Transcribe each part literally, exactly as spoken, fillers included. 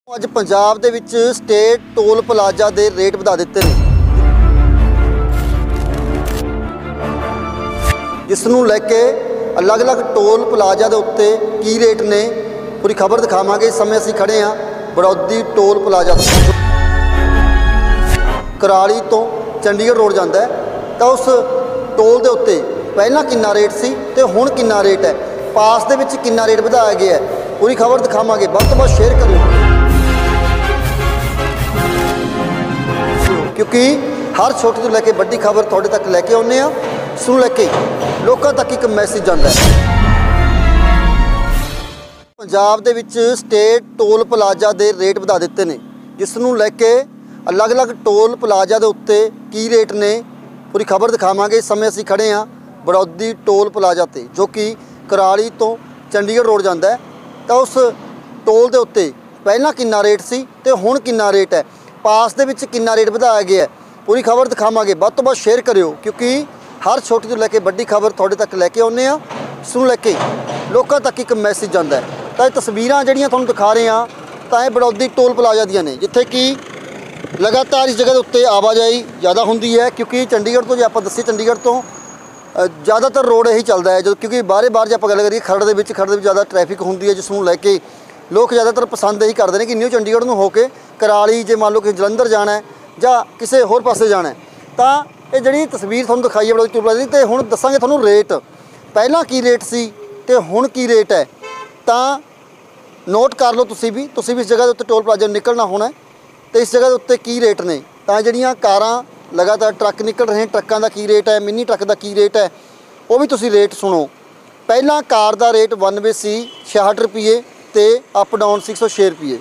ਅੱਜ ਪੰਜਾਬ ਦੇ ਵਿੱਚ ਸਟੇਟ ਟੋਲ ਪਲਾਜ਼ਾ ਦੇ ਰੇਟ ਵਧਾ ਦਿੱਤੇ ਨੇ, ਜਿਸ ਨੂੰ ਲੈ ਕੇ ਅਲੱਗ-ਅਲੱਗ ਟੋਲ ਪਲਾਜ਼ਾ ਦੇ ਉੱਤੇ ਕੀ ਰੇਟ ਨੇ ਪੂਰੀ ਖਬਰ ਦਿਖਾਵਾਂਗੇ। ਇਸ ਸਮੇਂ ਅਸੀਂ ਖੜੇ ਹਾਂ ਬੜੌਦੀ ਟੋਲ ਪਲਾਜ਼ਾ ਤੇ। कराली तो चंडीगढ़ रोड जाता है तो उस टोल के उत्ते पहला कितना रेट सी ते हुण कितना रेट है, पास दे विच कितना रेट वधाया गया है, पूरी खबर दिखावांगे। वध तो वध शेयर करियो क्योंकि हर छोटी तो लैके बड़ी खबर तुहाडे तक लैके आउने आ। इसनूं लैके लोकां तक एक मैसेज जांदा है। पंजाब दे विच स्टेट टोल पलाजा दे रेट वधा दित्ते ने, जिसनूं लैके अलग अलग टोल पलाजा के उत्ते की रेट ने पूरी खबर दिखावांगे। इस समय असीं खड़े हाँ बड़ौदी टोल पलाजा ते, जो कि कराली तो चंडीगढ़ रोड जाता है तो उस टोल के उत्ते पहला कितना रेट सी ते हुण कितना रेट है, पास दे विच कितना रेट वधाया गया है, पूरी खबर दिखावांगे। वध तो वध शेयर करियो क्योंकि हर छोटी तो लैके बड़ी खबर तुहाडे तक लैके आउने आ। इसनूं लैके लोकां तक एक मैसेज जांदा है। तो ये तस्वीरां जिहड़ियां तुहानूं दिखा रहे हैं तो ये बड़ौदी टोल पलाजा दियां ने, जिथे कि लगातार इस जगह के उत्ते आवाजाही ज़्यादा होंदी है क्योंकि चंडीगढ़ तो जो आप दसी चंडीगढ़ तो ज़्यादातर रोड यही चलता है जो, क्योंकि बाहरे बाहर जो आप गल करिए खरड़ दे विच खरड़ दे विच ज़्यादा ट्रैफिक होंदी है, जिसनूं लैके लोग ज़्यादातर पसंद यही करते हैं कि न्यू चंडीगढ़ नूं होके कराली जे मान लो कि जलंधर जाना है जां किसी होर पासे जाना है। तो ये जिहड़ी तस्वीर तुहानूं दिखाई है बड़ौदी टोल पलाजा दी, ते हुण दस्सांगे तुहानूं रेट पहलां की रेट सी ते हुण की रेट है। तो नोट कर लो तुसीं भी तुसीं भी इस जगह के उत्ते टोल पलाजा निकलना होना है तो इस जगह के उत्ते की रेट ने। तो जिहड़ियां कारां लगातार ट्रक निकल रहे हैं, ट्रकों का की रेट है, मिनी ट्रक का की रेट है, वो भी तुसीं रेट सुनो। पहला कार का रेट वन वे सी छियाहठ रुपये तो अप डाउन सी एक सौ छे रुपये,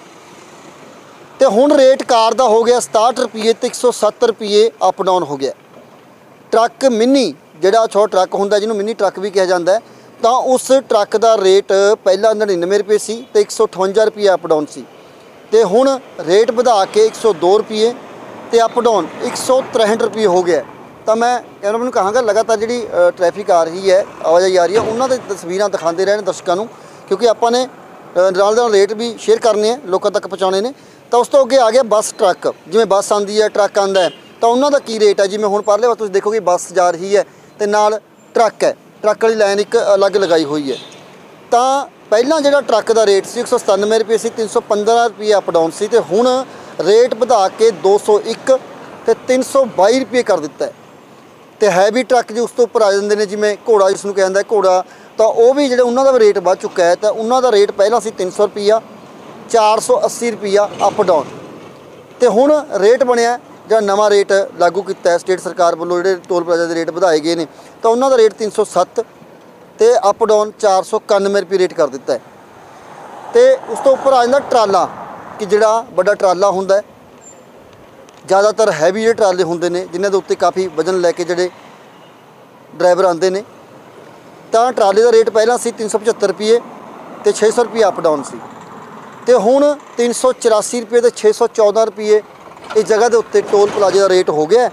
तो हुण रेट कार का हो गया सताहठ रुपये तो एक सौ सत्त रुपये अप डाउन हो गया। ट्रक मिनी जिहड़ा छोटा ट्रक हुंदा जिन्होंने मिनी ट्रक भी कहा जाता है, तो उस ट्रक का रेट पहला नड़िनवे रुपये सी तो एक सौ अठवंजा रुपये अप डाउन सी, तो हुण रेट वधा के एक सौ दो रुपये तो अप डाउन एक सौ तिरसठ रुपये हो गया। तो मैं कहना मैं कहांगा लगातार जी ट्रैफिक आ रही है, आवाजाही आ रही है, उन्होंने तस्वीरां दिखाते रहने दर्शकों को, क्योंकि आपां ने नाल नाल रेट भी शेयर करने लोगों तक पहुँचाने ने। तो उस तो अगे आ गया बस ट्रक, जिवें बस आती है ट्रक आता है तो उन्होंने की रेट है। जिवें हुण परले पासे तुसीं देखो कि बस जा रही है तो नाल ट्रक है, ट्रक वाली लाइन एक अलग लगाई हुई है। तो पहला जो ट्रक का रेट से एक सौ सतानवे रुपये से तीन सौ पंद्रह रुपये अप डाउन से, तो हुण रेट बढ़ा के दो सौ एक तो तीन सौ बाई रुपये कर दिता है। तो हैवी ट्रक जो उस तो उपर आ जाते हैं, जिमें घोड़ा जिसनूं कहते हैं घोड़ा, तो वह भी जो उन्होंने रेट बढ़ चुका है। तो उन्होंने रेट पहला से तीन सौ रुपया चार सौ अस्सी रुपया अप डाउन, तो हुण रेट बनया जो नवा रेट लागू किया है स्टेट सरकार वालों, जो टोल प्लाजा के रेट बढ़ाए गए हैं, तो उन्होंने रेट तीन सौ सत्त तो अप डाउन चार सौ इक्यानवे रुपये रेट कर दिता है। तो उस तो उपर आ जाता ट्राला, कि जिहड़ा बड़ा ट्राला हुंदा है, ज़्यादातर हैवी जो ट्राले होंदे ने जिन्हां दे उत्ते काफ़ी वजन लैके जिहड़े ड्राइवर आते हैं, तो ट्राले का रेट पहला सी तीन सौ पचहत्तर रुपये तो छे सौ रुपये अप डाउन सी, तो हुण तीन सौ चौरासी रुपये तो छे सौ चौदह रुपये इस जगह के उत्ते टोल प्लाजे का रेट हो गया।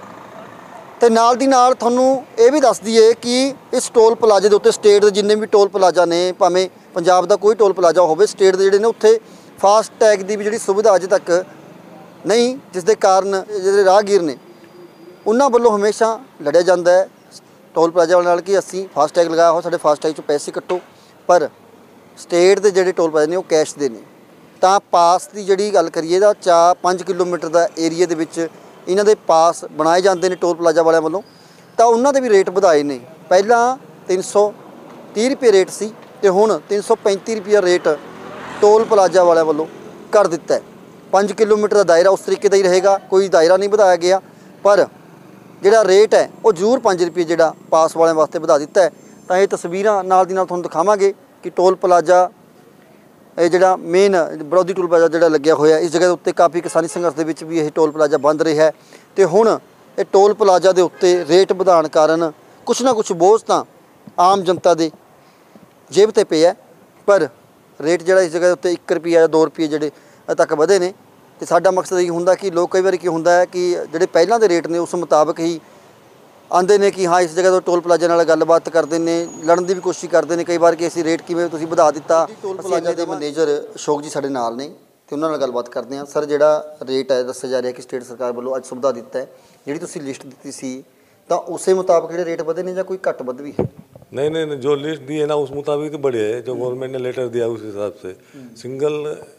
तो नाल दी नाल तुहानूं ये भी दस दईए कि इस टोल प्लाजे के उत्ते स्टेट के जिन्ने भी टोल प्लाजा ने, भावें पंजाब का कोई टोल प्लाजा होवे, स्टेट के जिहड़े ने उत्थे फास्ट टैग की भी जिहड़ी सुविधा अजे तक नहीं, जिस दे कारण जिहड़े राहगीर ने उन्हां वल्लों हमेशा लड़िया जाता है टोल प्लाजा नाल कि असीं फास्ट टैग लगाया हो, साडे फास्ट टैग चों पैसे कट्टो, पर स्टेट के जिहड़े टोल प्लाजे ने वो कैश दे ने। तो पास की जिहड़ी गल करिए तां चार पाँच किलोमीटर का एरिए दे विच इन्हां दे पास बनाए जाते हैं टोल प्लाजा वालियां वल्लों, तो उन्हां दे भी रेट वधाए ने। पहला तीन सौ तीह रुपये रेट सी ते हुण तीन सौ पैंती रुपये रेट टोल प्लाजा वालियां वल्लों कर दिता है। पाँच किलोमीटर का दायरा उस तरीके का ही रहेगा, कोई दायरा नहीं बढ़ाया गया, पर जिहड़ा रेट है वो जरूर पाँच रुपये जिहड़ा पास वालियां वास्ते बढ़ा दिता है। तो ये तस्वीरां नाल दी नाल तुहानूं दिखावांगे कि टोल प्लाजा ये जिहड़ा मेन बड़ौदी टोल प्लाजा जिहड़ा लग्या होया, इस जगह के उत्ते काफ़ी किसानी संघर्ष दे विच भी यह टोल प्लाजा बंद रहा है। तो हुण ये टोल प्लाजा के उत्ते रेट वधाउण कारण कुछ ना कुछ बोझ तां आम जनता दे जेब ते पिया, पर रेट जिहड़ा इस जगह उत्ते एक रुपया या दो रुपये जिहड़े तक वधे ने। तो साडा मकसद ये हुंदा कि लोग कई बार की हुंदा है कि जिहड़े पहलां दे रेट ने उस मुताबिक ही आते हैं कि हाँ इस जगह तो टोल प्लाजा नाल गलबात करते हैं, लड़न की भी कोशिश करते हैं कई बार कि असीं रेट किवें तुसीं वधा दिता। टोल प्लाजा के मैनेजर अशोक जी साडे नाल ने, ਤੇ ਉਹਨਾਂ ਨਾਲ ਗੱਲਬਾਤ ਕਰਦੇ ਹਾਂ। ਸਰ, ਜਿਹੜਾ ਰੇਟ ਹੈ ਦੱਸਿਆ ਜਾ ਰਿਹਾ ਕਿ ਸਟੇਟ ਸਰਕਾਰ ਵੱਲੋਂ ਅੱਜ ਸੁਵਿਧਾ ਦਿੱਤਾ ਹੈ, ਜਿਹੜੀ ਤੁਸੀਂ ਲਿਸਟ ਦਿੱਤੀ ਸੀ ਤਾਂ ਉਸੇ ਮੁਤਾਬਕ ਜਿਹੜੇ ਰੇਟ ਵਧੇ ਨੇ ਜਾਂ ਕੋਈ घट वध भी है? नहीं नहीं नहीं, जो लिस्ट दी है ना उस मुताबिक तो बढ़े है, जो गवर्नमेंट ने लेटर दिया उस हिसाब से। सिंगल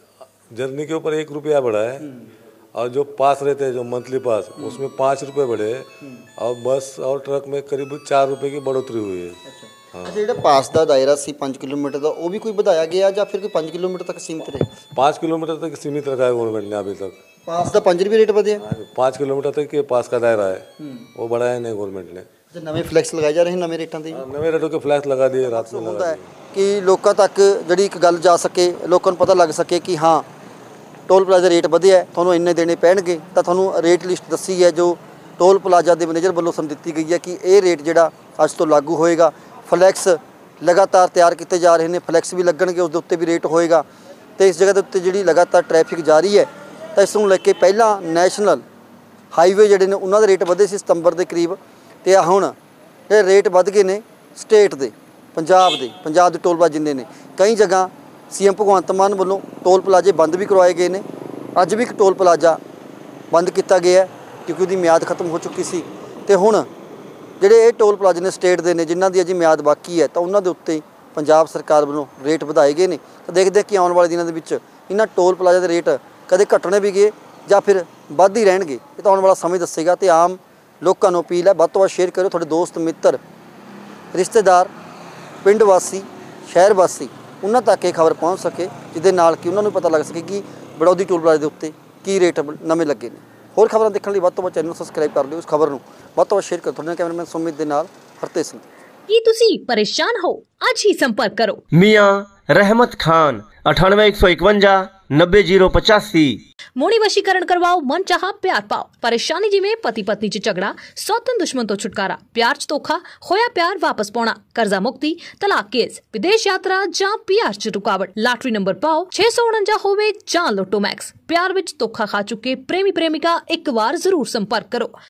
जर्नी के ऊपर एक रुपया बढ़ा है, और जो पास रहते हैं जो मंथली पास उसमें पाँच रुपये बढ़े हैं, और बस और ट्रक में करीब चार रुपये की बढ़ोतरी हुई है। अच्छा, ਜਿਹੜਾ ਪਾਸ ਦਾ ਦਾਇਰਾ ਸੀ पाँच किलोमीटर ਦਾ, ਉਹ भी कोई ਵਧਾਇਆ ਗਿਆ ਜਾਂ ਫਿਰ ਕੋਈ पाँच किलोमीटर तक सीमित रहे? पाँच किलोमीटर तक सीमित रखा है गवर्नमेंट ने अभी तक। पास ਦਾ पाँच रुपये रेट ਵਧਿਆ? पाँच किलोमीटर तक के पास का दायरा है वो बढ़ाया नहीं गवर्नमेंट ने। ਨਵੇਂ ਫਲੈਕਸ ਲਗਾਏ ਜਾ ਰਹੇ ਨੇ ਨਵੇਂ ਰੇਟਾਂ ਦੇ? नवे रेटों के फ्लैक्स लगा दिए रात में। ਹੁੰਦਾ ਹੈ ਕਿ ਲੋਕਾਂ ਤੱਕ ਜਿਹੜੀ ਇੱਕ ਗੱਲ ਜਾ ਸਕੇ, ਲੋਕਾਂ ਨੂੰ ਪਤਾ ਲੱਗ ਸਕੇ ਕਿ ਹਾਂ ਟੋਲ ਪਲਾਜ਼ਾ ਰੇਟ ਵਧਿਆ, ਤੁਹਾਨੂੰ ਇੰਨੇ ਦੇਣੇ ਪੈਣਗੇ, ਤਾਂ ਤੁਹਾਨੂੰ ਰੇਟ ਲਿਸਟ ਦੱਸੀ ਹੈ ਜੋ ਟੋਲ ਪਲਾਜ਼ਾ ਦੇ ਮੈਨੇਜਰ ਵੱਲੋਂ ਸਾਨੂੰ ਦਿੱਤੀ ਗਈ ਹੈ ਕਿ ਇਹ ਰੇਟ ਜਿਹੜਾ ਅੱਜ ਤੋਂ ਲਾਗੂ ਹੋਏਗਾ। ਫਲੈਕਸ ਲਗਾਤਾਰ ਤਿਆਰ ਕੀਤੇ ਜਾ ਰਹੇ ਨੇ, ਫਲੈਕਸ ਵੀ ਲੱਗਣਗੇ, ਉਸ ਦੇ ਉੱਤੇ ਵੀ ਰੇਟ ਹੋਏਗਾ। ਤੇ ਇਸ ਜਗ੍ਹਾ ਦੇ ਉੱਤੇ ਜਿਹੜੀ ਲਗਾਤਾਰ ਟ੍ਰੈਫਿਕ ਜਾਰੀ ਹੈ, ਤਾਂ ਇਸ ਨੂੰ ਲੈ ਕੇ ਪਹਿਲਾਂ ਨੈਸ਼ਨਲ ਹਾਈਵੇ ਜਿਹੜੇ ਨੇ ਉਹਨਾਂ ਦੇ ਰੇਟ ਵਧੇ ਸੀ ਸਤੰਬਰ ਦੇ ਕਰੀਬ, ਤੇ ਆ ਹੁਣ ਇਹ ਰੇਟ ਵੱਧ ਗਏ ਨੇ ਸਟੇਟ ਦੇ, ਪੰਜਾਬ ਦੇ ਪੰਜਾਬ ਦੇ ਟੋਲ ਪਲਾਜ਼ੇ ਜਿੰਨੇ ਨੇ। ਕਈ ਜਗ੍ਹਾ ਸੀਐਮ ਭਗਵੰਤ ਮਾਨ ਵੱਲੋਂ ਟੋਲ ਪਲਾਜ਼ੇ ਬੰਦ ਵੀ ਕਰਵਾਏ ਗਏ ਨੇ। ਅੱਜ ਵੀ ਇੱਕ ਟੋਲ ਪਲਾਜ਼ਾ ਬੰਦ ਕੀਤਾ ਗਿਆ ਕਿਉਂਕਿ ਉਹਦੀ ਮਿਆਦ ਖਤਮ ਹੋ ਚੁੱਕੀ ਸੀ, ਤੇ ਹੁਣ ਜਿਹੜੇ ਇਹ ਟੋਲ ਪਲਾਜ਼ੇ ਨੇ ਸਟੇਟ ਦੇ ਨੇ ਜਿਨ੍ਹਾਂ ਦੀ ਅਜੇ ਮਿਆਦ ਬਾਕੀ ਹੈ, ਤਾਂ ਉਹਨਾਂ ਦੇ ਉੱਤੇ ਪੰਜਾਬ ਸਰਕਾਰ ਵੱਲੋਂ ਰੇਟ ਵਧਾਏ ਗਏ ਨੇ। ਤਾਂ ਦੇਖਦੇ ਕਿ ਆਉਣ ਵਾਲੇ ਦਿਨਾਂ ਦੇ ਵਿੱਚ ਇਹਨਾਂ ਟੋਲ ਪਲਾਜ਼ਾ ਦੇ ਰੇਟ ਕਦੇ ਘਟਣੇ ਵੀ ਗਏ ਜਾਂ ਫਿਰ ਵੱਧ ਹੀ ਰਹਿਣਗੇ, ਇਹ ਤਾਂ ਆਉਣ ਵਾਲਾ ਸਮੇਂ ਦੱਸੇਗਾ। ਤੇ ਆਮ ਲੋਕਾਂ ਨੂੰ ਅਪੀਲ ਹੈ ਵੱਧ ਤੋਂ ਵੱਧ ਸ਼ੇਅਰ ਕਰਿਓ, ਤੁਹਾਡੇ ਦੋਸਤ ਮਿੱਤਰ ਰਿਸ਼ਤੇਦਾਰ ਪਿੰਡ ਵਾਸੀ ਸ਼ਹਿਰ ਵਾਸੀ ਉਹਨਾਂ ਤੱਕ ਇਹ ਖਬਰ ਪਹੁੰਚ ਸਕੇ, ਜਿਹਦੇ ਨਾਲ ਕਿ ਉਹਨਾਂ ਨੂੰ ਪਤਾ ਲੱਗ ਸਕੇ ਕਿ ਬੜੌਦੀ ਟੋਲ ਪਲਾਜ਼ੇ ਦੇ ਉੱਤੇ ਕੀ ਰੇਟ ਨਵੇਂ ਲੱਗੇ ਨੇ। ਹੋਰ ਖਬਰਾਂ ਦੇਖਣ ਲਈ ਵੱਧ ਤੋਂ ਵੱਧ ਚੈਨਲ ਨੂੰ ਸਬਸਕ੍ਰਾਈਬ ਕਰ ਲਿਓ, ਇਸ ਖਬਰ ਨੂੰ ਵੱਧ ਤੋਂ ਵੱਧ ਸ਼ੇਅਰ ਕਰੋ। ਤੁਹਾਡੇ ਕੈਮਰਾਮੈਨ ਸੁਮਿਤ ਦੇ ਨਾਲ ਹਰਤੇਜ ਸਿੰਘ। ਕੀ ਤੁਸੀਂ ਪਰੇਸ਼ਾਨ ਹੋ? ਅੱਜ ਹੀ ਸੰਪਰਕ ਕਰੋ मियाँ रहमत खान अठानवे एक सौ इकवंजा नब्बे जीरो पचासी। ਮੋਣੀ ਵਸ਼ੀਕਰਨ ਕਰਵਾਓ, ਮਨ ਚਾਹਾ ਪਿਆਰ ਪਾਓ। ਪਰੇਸ਼ਾਨੀ ਜਿਵੇਂ ਪਤੀ ਪਤਨੀ ਚ ਝਗੜਾ, ਸੌਤਨ ਦੁਸ਼ਮਣ ਤੋਂ ਛੁਟਕਾਰਾ, ਪਿਆਰ ਚ ਧੋਖਾ, ਹੋਇਆ ਪਿਆਰ ਵਾਪਸ ਪਾਉਣਾ, ਕਰਜ਼ਾ ਮੁਕਤੀ, ਤਲਾਕ ਕੇਸ, ਵਿਦੇਸ਼ ਯਾਤਰਾ ਜਾਂ ਪਿਆਰ ਚ ਰੁਕਾਵਟ। ਲਾਟਰੀ ਨੰਬਰ ਪਾਓ ਛੇ ਸੌ ਉਣੰਜਾ ਹੋਵੇ ਜਾਂ ਲੋਟੋ ਮੈਕਸ। ਪਿਆਰ ਵਿੱਚ ਧੋਖਾ ਖਾ ਚੁੱਕੇ ਪ੍ਰੇਮੀ ਪ੍ਰੇਮਿਕਾ ਇੱਕ ਵਾਰ ਜ਼ਰੂਰ ਸੰਪਰਕ ਕਰੋ।